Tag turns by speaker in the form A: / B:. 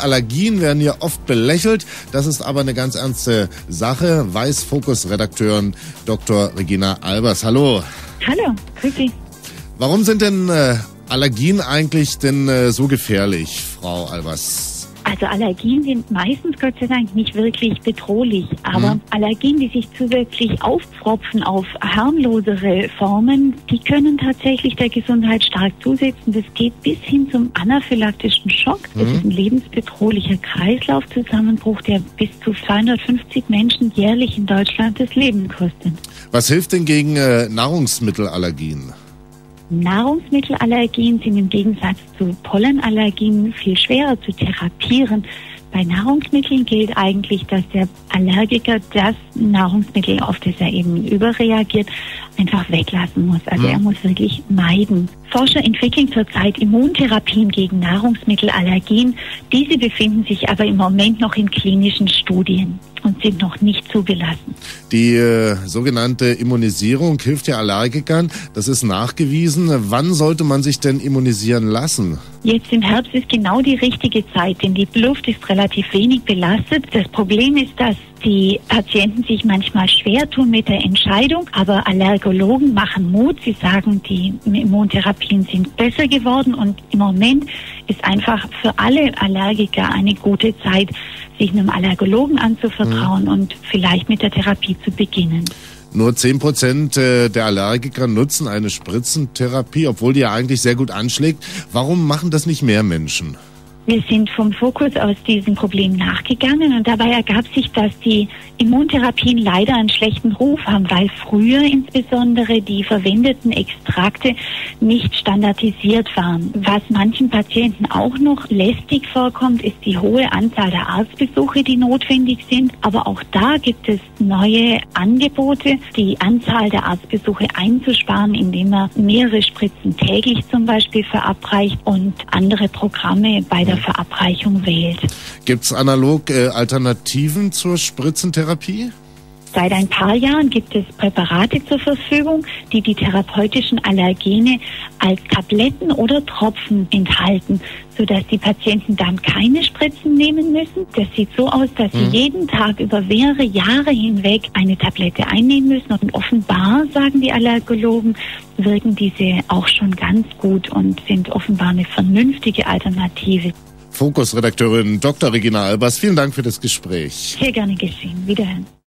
A: Allergien werden ja oft belächelt. Das ist aber eine ganz ernste Sache. Weiß-Fokus-Redakteurin Dr. Regina Albers. Hallo.
B: Hallo, grüß Sie.
A: Warum sind denn Allergien eigentlich so gefährlich, Frau Albers?
B: Also Allergien sind meistens Gott sei Dank nicht wirklich bedrohlich, aber Allergien, die sich zusätzlich aufpfropfen auf harmlosere Formen, die können tatsächlich der Gesundheit stark zusetzen. Das geht bis hin zum anaphylaktischen Schock. Das ist ein lebensbedrohlicher Kreislaufzusammenbruch, der bis zu 250 Menschen jährlich in Deutschland das Leben kostet.
A: Was hilft denn gegen Nahrungsmittelallergien?
B: Nahrungsmittelallergien sind im Gegensatz zu Pollenallergien viel schwerer zu therapieren. Bei Nahrungsmitteln gilt eigentlich, dass der Allergiker das Nahrungsmittel, auf das er eben überreagiert, einfach weglassen muss. Also er muss wirklich meiden. Forscher entwickeln zurzeit Immuntherapien gegen Nahrungsmittelallergien. Diese befinden sich aber im Moment noch in klinischen Studien und sind noch nicht zugelassen.
A: Die sogenannte Immunisierung hilft ja Allergikern. Das ist nachgewiesen. Wann sollte man sich denn immunisieren lassen?
B: Jetzt im Herbst ist genau die richtige Zeit, denn die Luft ist relativ wenig belastet. Das Problem ist, dass die Patienten sich manchmal schwer tun mit der Entscheidung, aber Allergologen machen Mut. Sie sagen, die Immuntherapien sind besser geworden und im Moment ist einfach für alle Allergiker eine gute Zeit, sich einem Allergologen anzuvertrauen und vielleicht mit der Therapie zu beginnen.
A: Nur 10% der Allergiker nutzen eine Spritzentherapie, obwohl die ja eigentlich sehr gut anschlägt. Warum machen das nicht mehr Menschen?
B: Wir sind vom Fokus aus diesem Problem nachgegangen und dabei ergab sich, dass die Immuntherapien leider einen schlechten Ruf haben, weil früher insbesondere die verwendeten Extrakte nicht standardisiert waren. Was manchen Patienten auch noch lästig vorkommt, ist die hohe Anzahl der Arztbesuche, die notwendig sind. Aber auch da gibt es neue Angebote, die Anzahl der Arztbesuche einzusparen, indem man mehrere Spritzen täglich zum Beispiel verabreicht und andere Programme bei der Verabreichung wählt.
A: Gibt es analog Alternativen zur Spritzentherapie?
B: Seit ein paar Jahren gibt es Präparate zur Verfügung, die die therapeutischen Allergene als Tabletten oder Tropfen enthalten, sodass die Patienten dann keine Spritzen nehmen müssen. Das sieht so aus, dass sie jeden Tag über mehrere Jahre hinweg eine Tablette einnehmen müssen. Und offenbar, sagen die Allergologen, wirken diese auch schon ganz gut und sind offenbar eine vernünftige Alternative.
A: Fokus-Redakteurin Dr. Regina Albers, vielen Dank für das Gespräch.
B: Sehr gerne geschehen. Wiederhören.